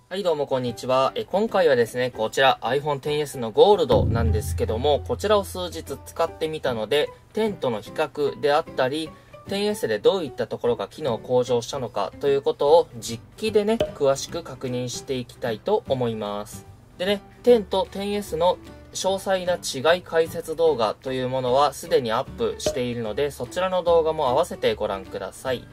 はい、どうもこんにちは。今回はですね、こちら iPhone XS のゴールドなんですけども、こちらを数日使ってみたので、10との比較であったり、10S でどういったところが機能向上したのかということを実機でね、詳しく確認していきたいと思います。でね、10と 10S の詳細な違い解説動画というものはすでにアップしているので、そちらの動画も合わせてご覧ください。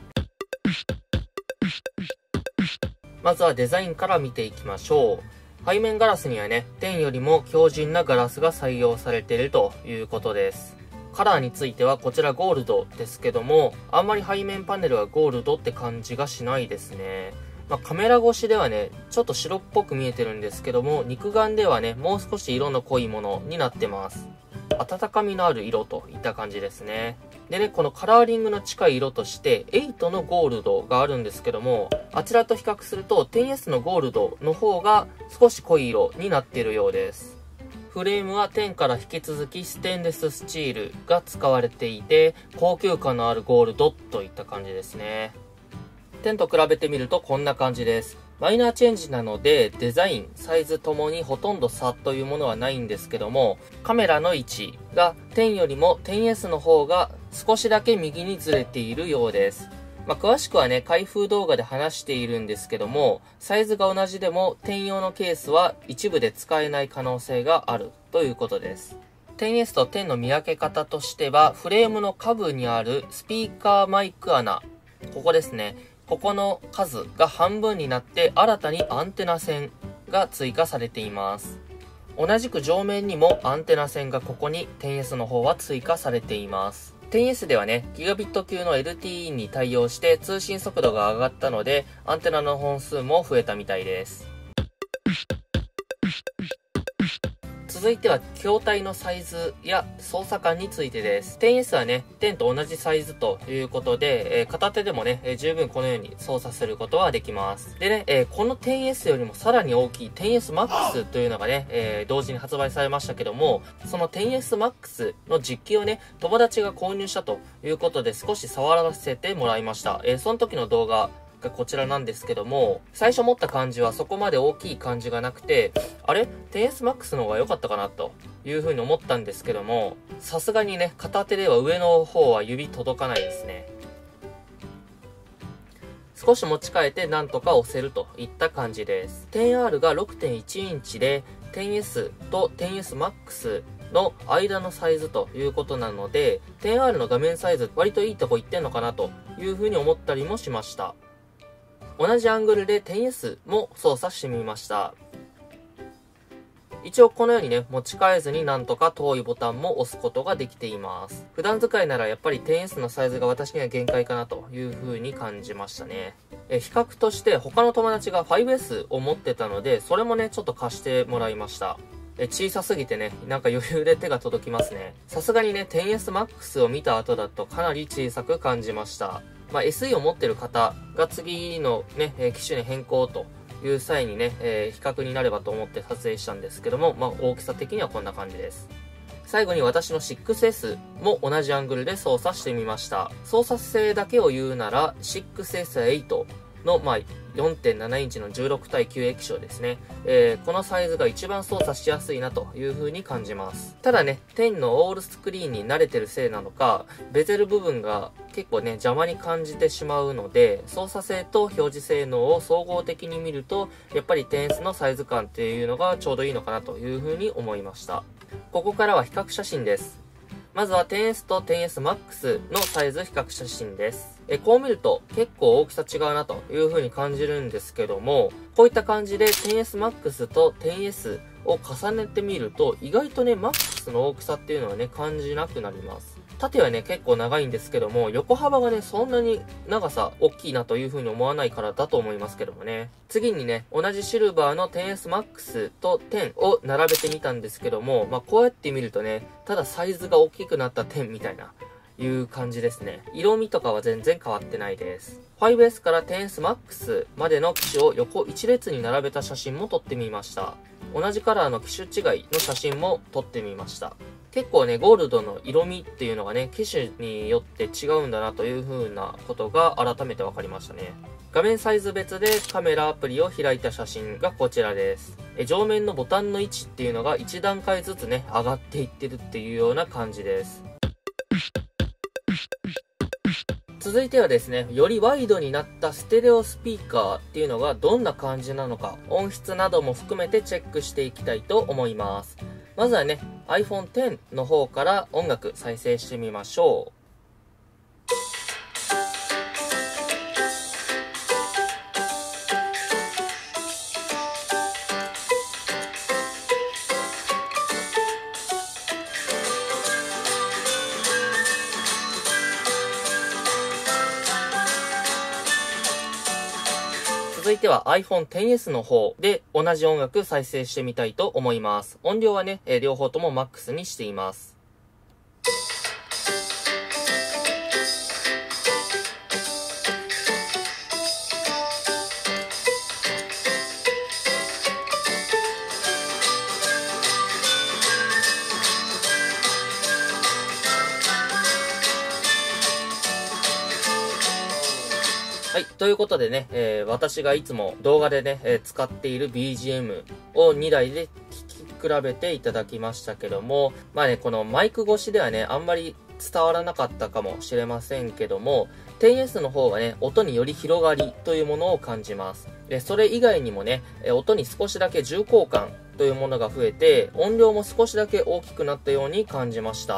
まずはデザインから見ていきましょう。背面ガラスにはね、10よりも強靭なガラスが採用されているということです。カラーについてはこちらゴールドですけども、あんまり背面パネルはゴールドって感じがしないですね。カメラ越しではね、ちょっと白っぽく見えてるんですけども、肉眼ではね、もう少し色の濃いものになってます。温かみのある色といった感じですね。でね、このカラーリングの近い色として、8のゴールドがあるんですけども、あちらと比較すると 10S のゴールドの方が少し濃い色になっているようです。フレームは10から引き続きステンレススチールが使われていて、高級感のあるゴールドといった感じですね。10と比べてみるとこんな感じです。マイナーチェンジなのでデザイン、サイズともにほとんど差というものはないんですけども、カメラの位置が10よりも 10S の方が少しだけ右にずれているようです。詳しくはね、開封動画で話しているんですけども、サイズが同じでも10用のケースは一部で使えない可能性があるということです。10S と10の見分け方としては、フレームの下部にあるスピーカーマイク穴、ここですね。ここの数が半分になって新たにアンテナ線が追加されています。同じく上面にもアンテナ線がここに 10S の方は追加されています。10S ではね、ギガビット級の LTE に対応して通信速度が上がったので、アンテナの本数も増えたみたいです。続いては筐体のサイズや操作感についてです。10S はね、10と同じサイズということで、片手でもね、十分このように操作することはできます。でね、この 10S よりもさらに大きい 10S Max というのがね、同時に発売されましたけども、その 10S Max の実機をね、友達が購入したということで少し触らせてもらいました。その時の動画がこちらなんですけども、最初持った感じはそこまで大きい感じがなくて、あれ 10S Max の方が良かったかなという風に思ったんですけども、さすがにね、片手では上の方は指届かないですね。少し持ち替えてなんとか押せるといった感じです。10R が 6.1 インチで 10S と 10S Max の間のサイズということなので、10R の画面サイズ割といいとこいってんのかなという風に思ったりもしました。同じアングルで 10S も操作してみました。一応このようにね、持ち替えずになんとか遠いボタンも押すことができています。普段使いならやっぱり 10S のサイズが私には限界かなという風に感じましたね。比較として他の友達が 5S を持ってたので、それもね、ちょっと貸してもらいました。小さすぎてね、なんか余裕で手が届きますね。さすがにね、10S Max を見た後だとかなり小さく感じました。SE を持ってる方が次のね、機種に変更という際にね、比較になればと思って撮影したんですけども、大きさ的にはこんな感じです。最後に私の 6S も同じアングルで操作してみました。操作性だけを言うなら、6S8 の、4.7 インチの16対9液晶ですね。このサイズが一番操作しやすいなという風に感じます。ただね、10のオールスクリーンに慣れてるせいなのか、ベゼル部分が結構ね、邪魔に感じてしまうので、操作性と表示性能を総合的に見ると、やっぱり 10S のサイズ感っていうのがちょうどいいのかなという風に思いました。ここからは比較写真です。まずは 10S と 10S Max のサイズ比較写真です。こう見ると結構大きさ違うなという風に感じるんですけども、こういった感じで 10S Max と 10S を重ねてみると意外とね、Max の大きさっていうのはね、感じなくなります。縦はね、結構長いんですけども、横幅がね、そんなに長さ大きいなという風に思わないからだと思いますけどもね。次にね、同じシルバーの 10S Max と10を並べてみたんですけども、こうやって見るとね、ただサイズが大きくなった10みたいな、いう感じですね。色味とかは全然変わってないです。5S から 10S Max までの機種を横一列に並べた写真も撮ってみました。同じカラーの機種違いの写真も撮ってみました。 結構ね、ゴールドの色味っていうのがね、機種によって違うんだなという風なことが改めて分かりましたね。画面サイズ別でカメラアプリを開いた写真がこちらです。上面のボタンの位置っていうのが1段階ずつね、上がっていってるっていうような感じです。続いてはですね、よりワイドになったステレオスピーカーっていうのがどんな感じなのか、音質なども含めてチェックしていきたいと思います。まずはね、iPhone X の方から音楽再生してみましょう。続いては iPhone XS の方で同じ音楽再生してみたいと思います。音量はね、両方とも MAX にしています。はい。ということでね、私がいつも動画でね、使っている BGM を2台で聞き比べていただきましたけども、まあね、このマイク越しではね、あんまり伝わらなかったかもしれませんけども、10S の方はね、音により広がりというものを感じます。それ以外にもね、音に少しだけ重厚感というものが増えて、音量も少しだけ大きくなったように感じました。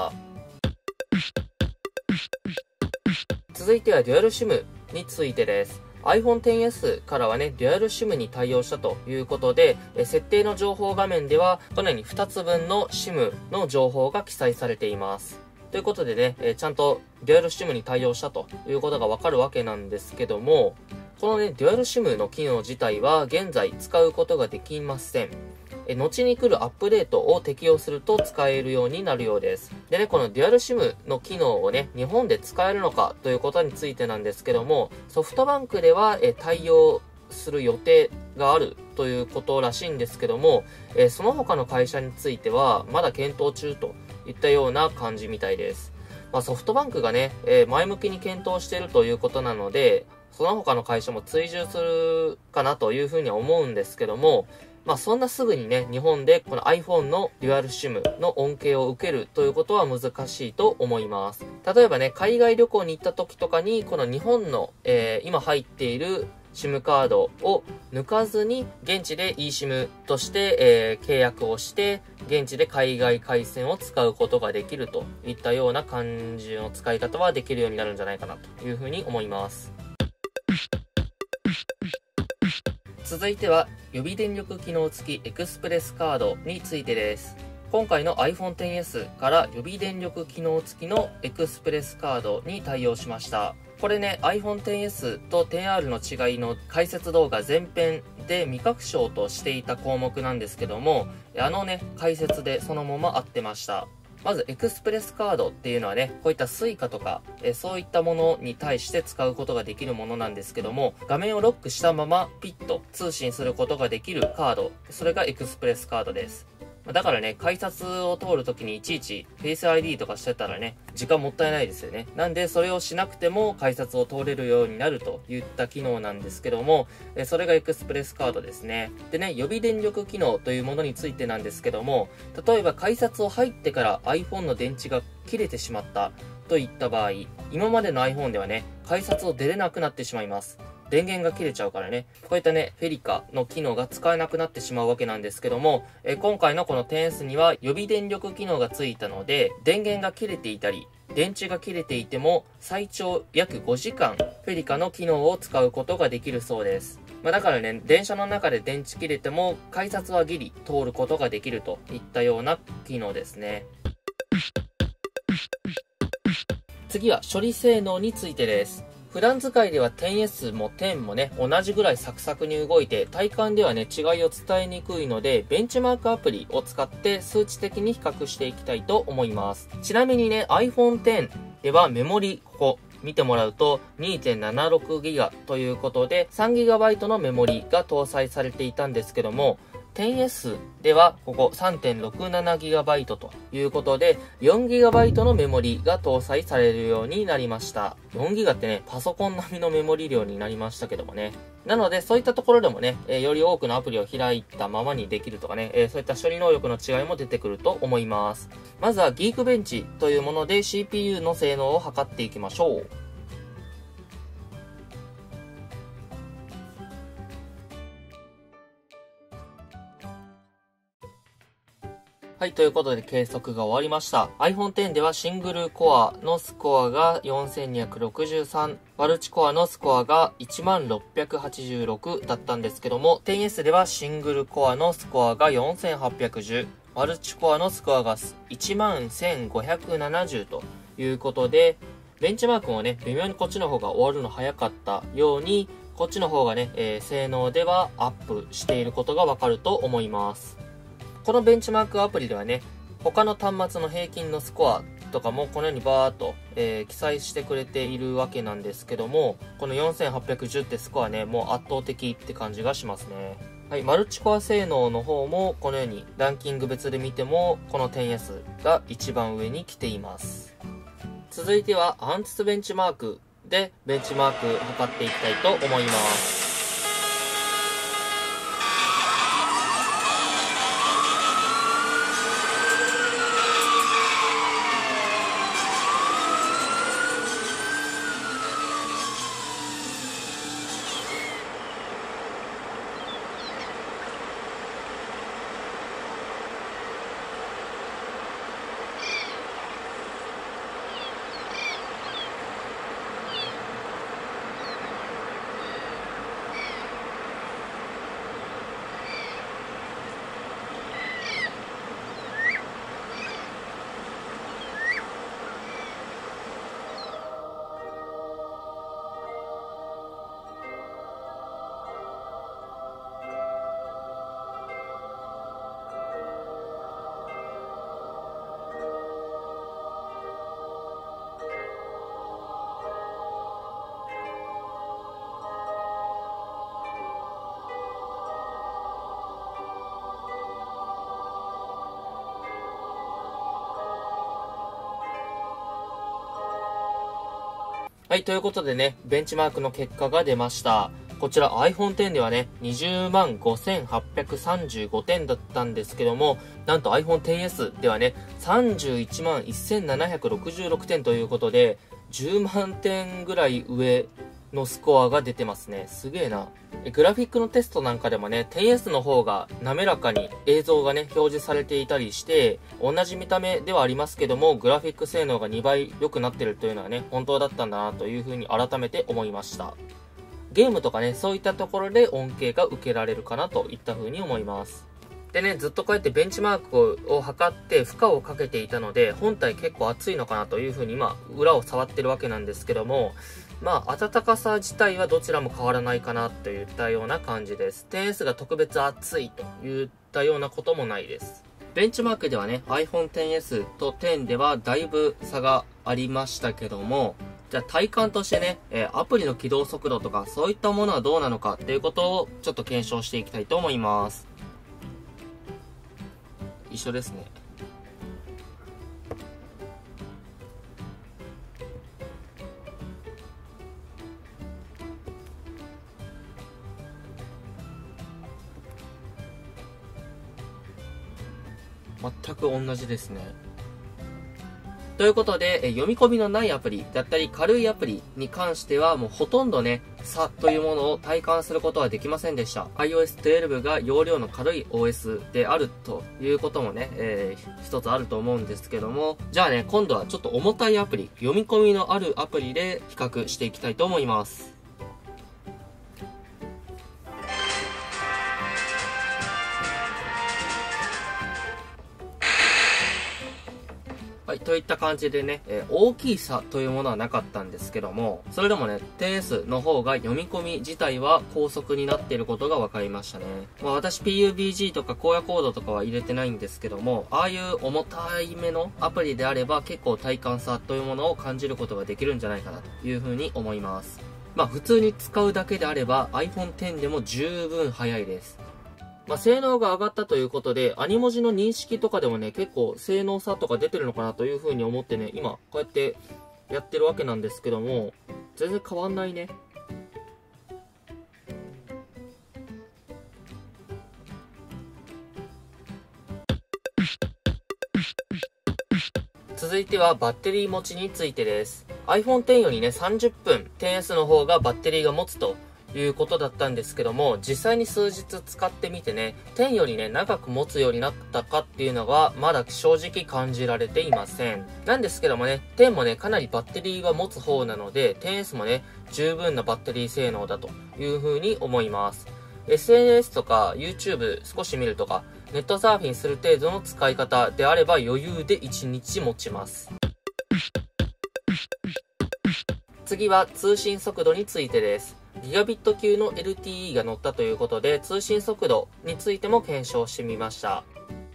続いてはデュアル SIM についてです。iPhone XS からはね、デュアル SIM に対応したということで、設定の情報画面では、このように2つ分の SIM の情報が記載されています。ということでね、ちゃんとデュアル SIM に対応したということがわかるわけなんですけども、このね、デュアル SIM の機能自体は現在使うことができません。後に来るアップデートを適用すると使えるようになるようです。でね、このデュアル SIM の機能をね、日本で使えるのかということについてなんですけども、ソフトバンクでは対応する予定があるということらしいんですけども、その他の会社についてはまだ検討中といったような感じみたいです。まあ、ソフトバンクがね、前向きに検討しているということなので、その他の会社も追従するかなというふうには思うんですけども、まあそんなすぐにね、日本でこの iPhone のデュアル SIM の恩恵を受けるということは難しいと思います。例えばね、海外旅行に行った時とかに、この日本の、今入っている SIM カードを抜かずに、現地で eSIM として、契約をして、現地で海外回線を使うことができるといったような感じの使い方はできるようになるんじゃないかなというふうに思います。続いては予備電力機能付きエクスプレスカードについてです。今回の iPhone XS から予備電力機能付きのエクスプレスカードに対応しました。これね、iPhone XS と 10R の違いの解説動画前編で未確証としていた項目なんですけども、解説でそのまま合ってました。まずエクスプレスカードっていうのはね、こういった Suica とか、そういったものに対して使うことができるものなんですけども、画面をロックしたままピッと通信することができるカード、それがエクスプレスカードです。だからね、改札を通るときにいちいち Face ID とかしてたらね、時間もったいないですよね。なんでそれをしなくても改札を通れるようになるといった機能なんですけども、それがエクスプレスカードですね。でね、予備電力機能というものについてなんですけども、例えば改札を入ってから iPhone の電池が切れてしまったといった場合、今までの iPhone ではね、改札を出れなくなってしまいます。電源が切れちゃうからね、こういったね、フェリカの機能が使えなくなってしまうわけなんですけども、今回のこの 10S には予備電力機能がついたので、電源が切れていたり、電池が切れていても、最長約5時間、フェリカの機能を使うことができるそうです。だからね、電車の中で電池切れても、改札はギリ通ることができるといったような機能ですね。次は処理性能についてです。普段使いでは 10S も10もね、同じぐらいサクサクに動いて、体感ではね、違いを伝えにくいので、ベンチマークアプリを使って数値的に比較していきたいと思います。ちなみにね、iPhone X ではメモリ、ここ、見てもらうと 2.76GB ということで 3GB のメモリが搭載されていたんですけども、 10S ではここ 3.67GB ということで 4GB のメモリが搭載されるようになりました。4GB ってね、パソコン並みのメモリ量になりましたけどもね。なのでそういったところでもね、より多くのアプリを開いたままにできるとかね、そういった処理能力の違いも出てくると思います。まずは Geekbench というもので CPU の性能を測っていきましょう。はい、ということで計測が終わりました。iPhone X ではシングルコアのスコアが4263、マルチコアのスコアが10686だったんですけども、10S ではシングルコアのスコアが4810、マルチコアのスコアが11570ということで、ベンチマークもね、微妙にこっちの方が終わるの早かったように、こっちの方がね、性能ではアップしていることがわかると思います。このベンチマークアプリではね、他の端末の平均のスコアとかもこのようにバーっと、記載してくれているわけなんですけども、この4810ってスコアね、もう圧倒的って感じがしますね。はい、マルチコア性能の方もこのようにランキング別で見ても、この 10S が一番上に来ています。続いてはアンツツベンチマークでベンチマーク測っていきたいと思います。はい、ということでね、ベンチマークの結果が出ました。こちら iPhone X ではね、205,835 点だったんですけども、なんと iPhone XS ではね、311,766 点ということで、10万点ぐらい上のスコアが出てますね。すげえな。グラフィックのテストなんかでもね、10S の方が滑らかに映像がね、表示されていたりして、同じ見た目ではありますけども、グラフィック性能が2倍良くなってるというのはね、本当だったんだなというふうに改めて思いました。ゲームとかね、そういったところで恩恵が受けられるかなといったふうに思います。でね、ずっとこうやってベンチマークを測って負荷をかけていたので、本体結構熱いのかなというふうに今、裏を触ってるわけなんですけども、まあ、暖かさ自体はどちらも変わらないかなといったような感じです。10S が特別熱いといったようなこともないです。ベンチマークではね、iPhone XS と10ではだいぶ差がありましたけども、じゃあ体感としてね、アプリの起動速度とかそういったものはどうなのかっていうことをちょっと検証していきたいと思います。一緒ですね。全く同じですね。ということで、読み込みのないアプリだったり軽いアプリに関してはもうほとんどね、差というものを体感することはできませんでした。iOS 12が容量の軽い OS であるということもね、一つあると思うんですけども、じゃあね、今度はちょっと重たいアプリ、読み込みのあるアプリで比較していきたいと思います。はい、といった感じでね、大きい差というものはなかったんですけども、それでもね、10S の方が読み込み自体は高速になっていることが分かりましたね。まあ私 PUBG とか荒野コードとかは入れてないんですけども、ああいう重たいめのアプリであれば結構体感差というものを感じることができるんじゃないかなというふうに思います。まあ普通に使うだけであれば iPhone X でも十分速いです。 性能が上がったということで、アニ文字の認識とかでもね、結構性能差とか出てるのかなというふうに思ってね、今、こうやってやってるわけなんですけども、全然変わんないね。続いてはバッテリー持ちについてです。iPhone X よりね、30分、XS の方がバッテリーが持つということだったんですけども、実際に数日使ってみてね、10よりね、長く持つようになったかっていうのは、まだ正直感じられていません。なんですけどもね、10もね、かなりバッテリーは持つ方なので、XS もね、十分なバッテリー性能だというふうに思います。SNS とか YouTube 少し見るとか、ネットサーフィンする程度の使い方であれば余裕で1日持ちます。次は通信速度についてです。ギガビット級の LTE が載ったということで、通信速度についても検証してみました。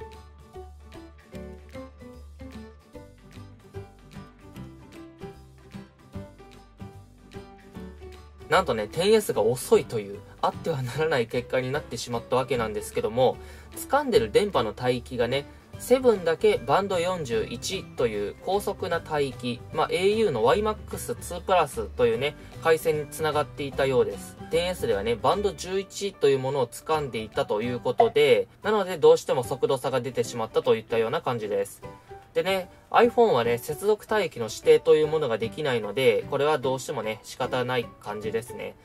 なんとね、10S が遅いという、あってはならない結果になってしまったわけなんですけども、掴んでる電波の帯域がね、7だけバンド41という高速な帯域、au の YMAX2 プラスというね、回線につながっていたようです。10S ではね、バンド11というものを掴んでいたということで、なのでどうしても速度差が出てしまったといったような感じです。でね、iPhone はね、接続帯域の指定というものができないので、これはどうしてもね、仕方ない感じですね。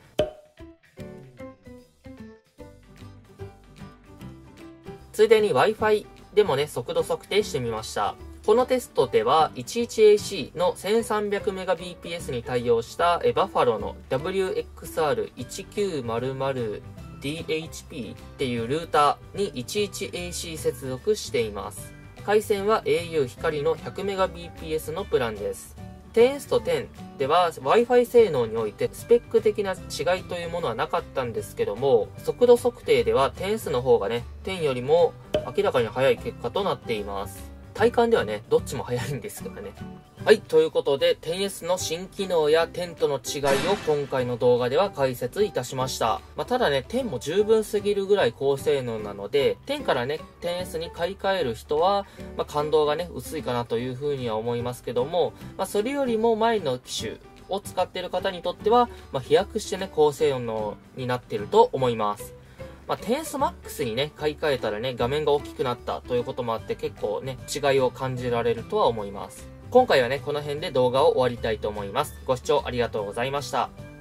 ついでに Wi-Fi でもね、速度測定してみました。このテストでは 11AC の 1300Mbps に対応したバッファローの WXR1900DHP っていうルーターに 11AC 接続しています。回線は au 光の 100Mbps のプランです。10S と10では Wi-Fi 性能においてスペック的な違いというものはなかったんですけども、速度測定では 10S の方がね、10よりも明らかに速い結果となっています。体感ではね、どっちも速いんですからね。はい、ということで 10S の新機能や10との違いを今回の動画では解説いたしました。ただね、10も十分すぎるぐらい高性能なので、10からね、10S に買い替える人は、感動がね、薄いかなというふうには思いますけども、それよりも前の機種を使っている方にとっては、飛躍してね、高性能になっていると思います。10S Max にね、買い替えたらね、画面が大きくなったということもあって結構ね、違いを感じられるとは思います。今回はね、この辺で動画を終わりたいと思います。ご視聴ありがとうございました。